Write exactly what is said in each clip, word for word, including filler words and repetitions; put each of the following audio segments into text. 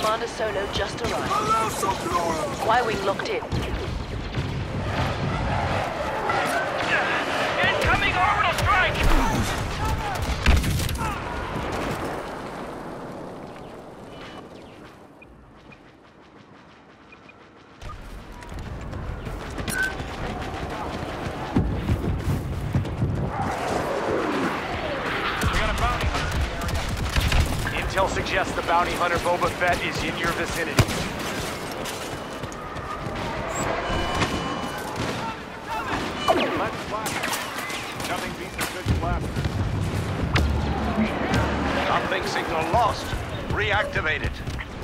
Commander Solo just arrived. Y-Wing locked in. Incoming orbital strike! Intel suggests the bounty hunter Boba Fett is in your vicinity. Nothing beats a good blast. Uplink signal lost. Reactivate it.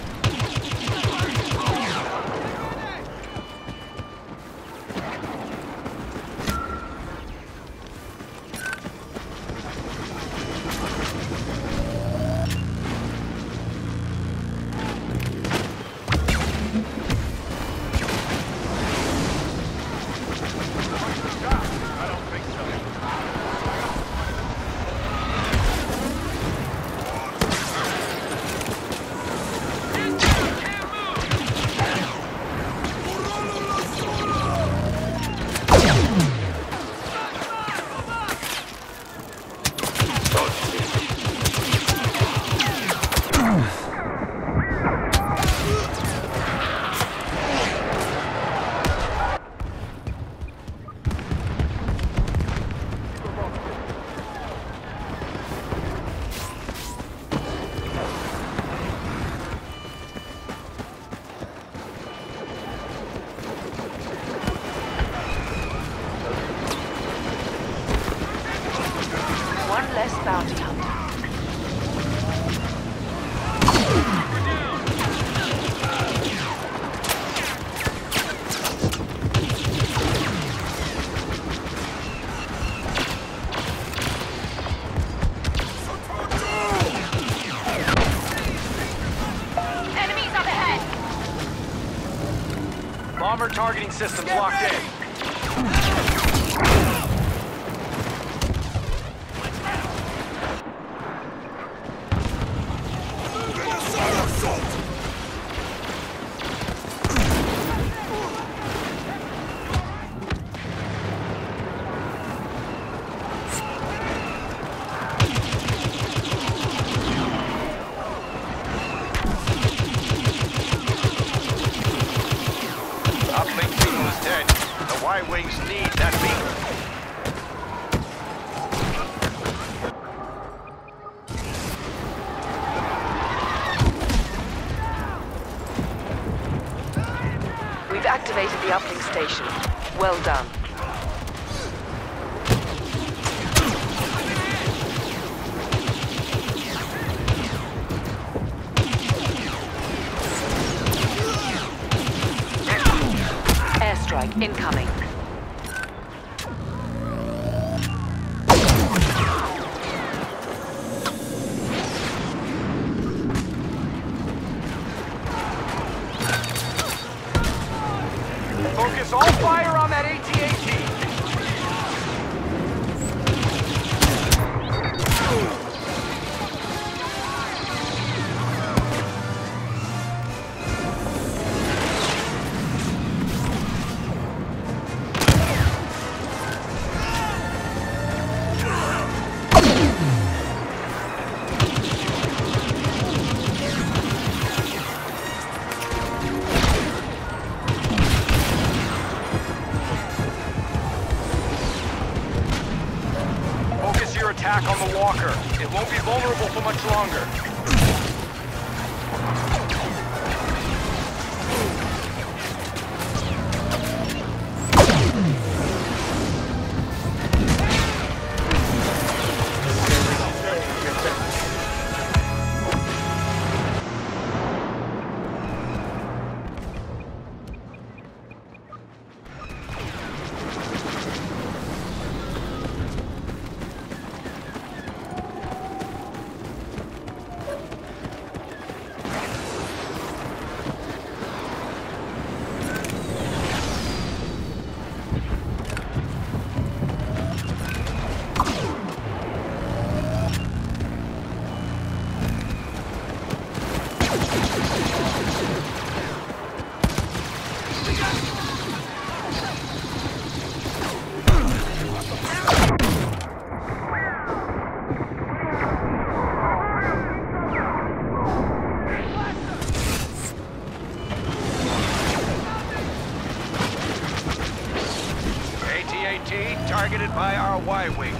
One less bounty hunter. Enemies up ahead! Bomber targeting systems locked in. Uplink signal is dead. The Y-Wings need that beacon. We've activated the uplink station. Well done. Airstrike incoming. Focus all fire on that A T A T. Focus your attack on the walker. It won't be vulnerable for much longer. spotted by our Y-wing.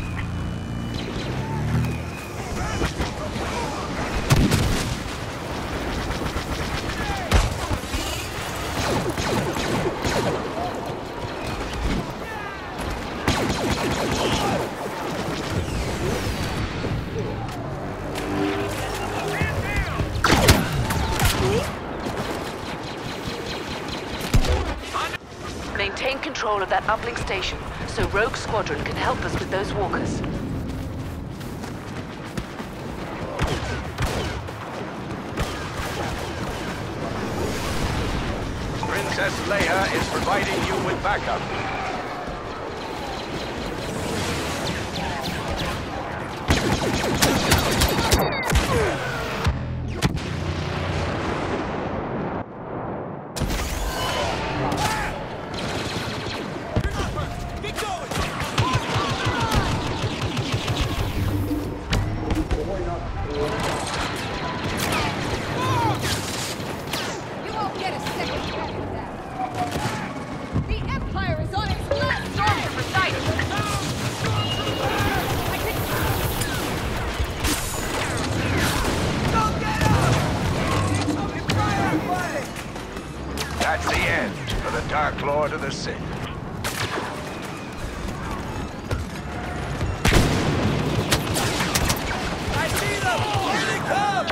Maintain control of that uplink station, so Rogue Squadron can help us with those walkers. Princess Leia is providing you with backup. That's the end for the Dark Lord of the Sith. I see them! Here they come!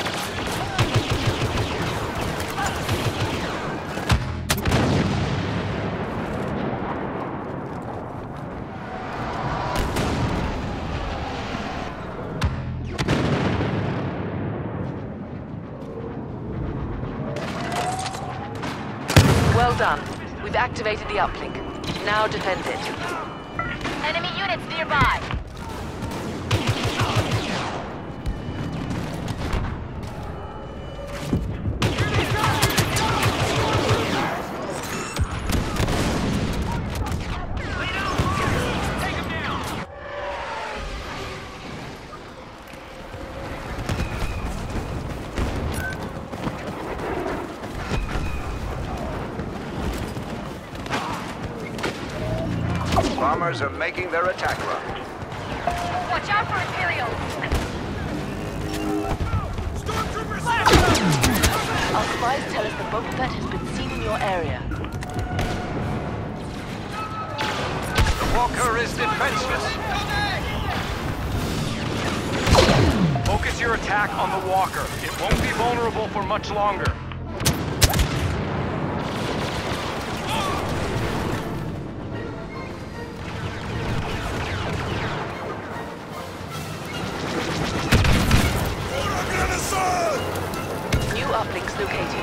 Well done. We've activated the uplink. Now defend it. Enemy units nearby. Bombers are making their attack run. Watch out for Imperials. Stormtroopers! Our spies tell us that Boba Fett has been seen in your area. The walker is defenseless. Focus your attack on the walker. It won't be vulnerable for much longer. New uplinks located.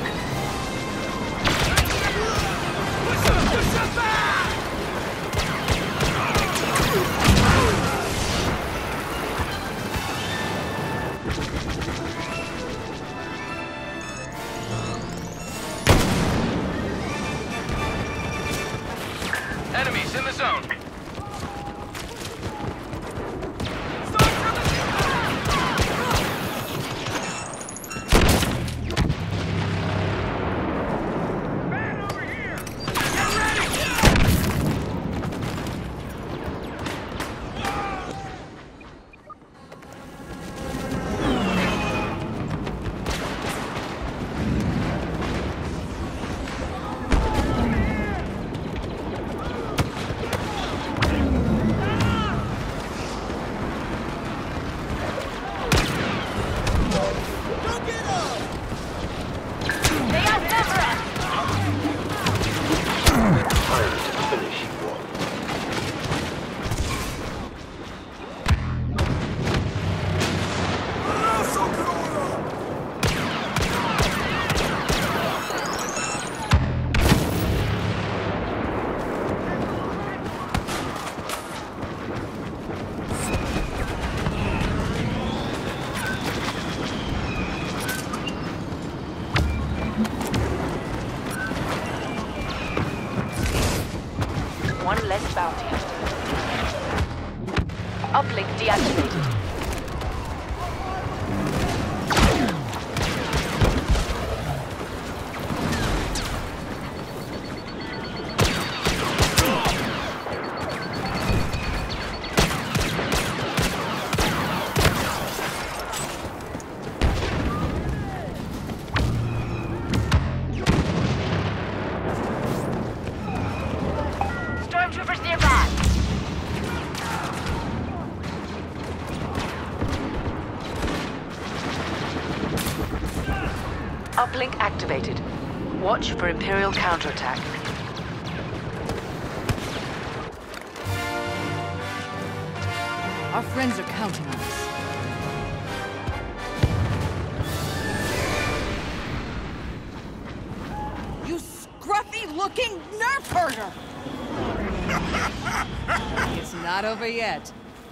Enemies in the zone. One less bounty hunter. Uplink deactivated. Uplink activated. Watch for Imperial counterattack. Our friends are counting on us. You scruffy-looking nerf herder! It's not over yet.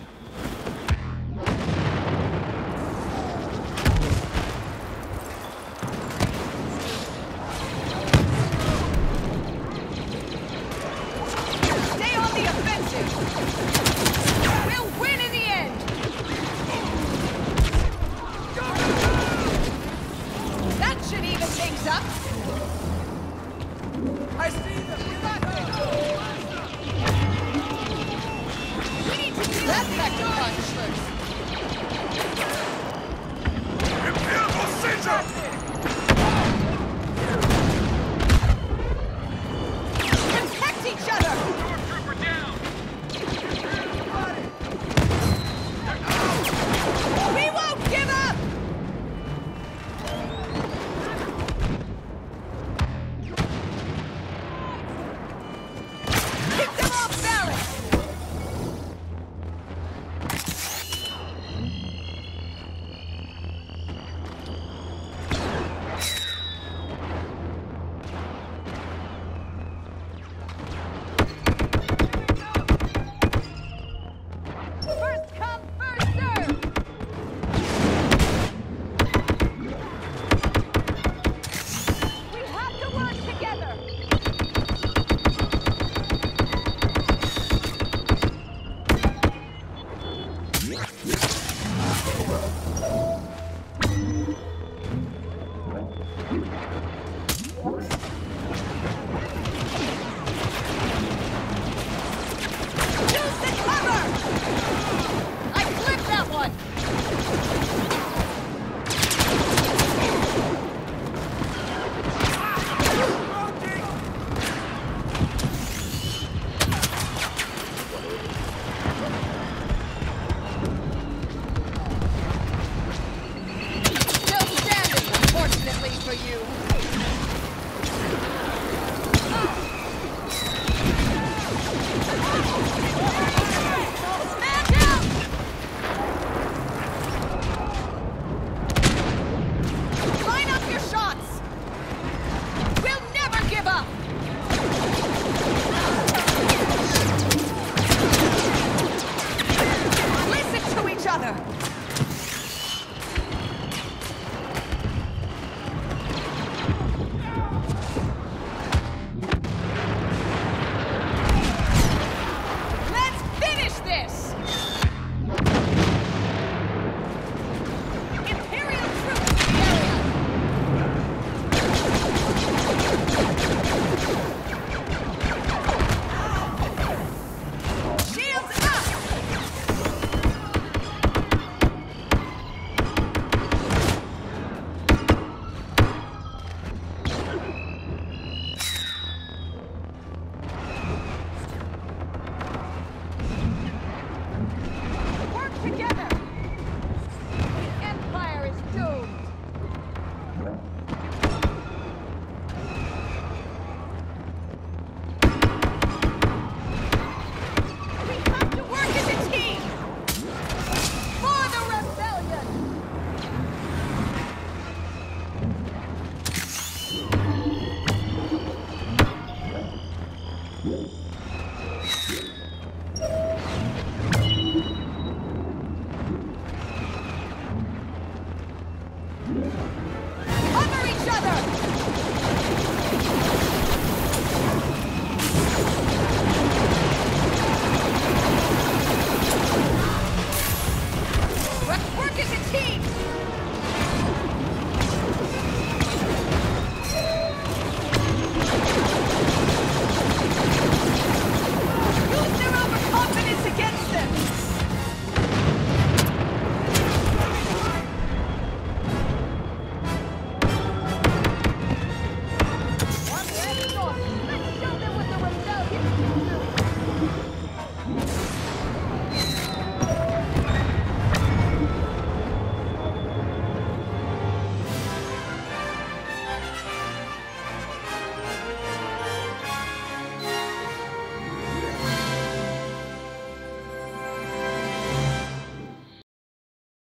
Stay on the offensive! We'll win in the end! That should even things up! I see them! We got them! We need to do that back to punch first! Imperial procedure!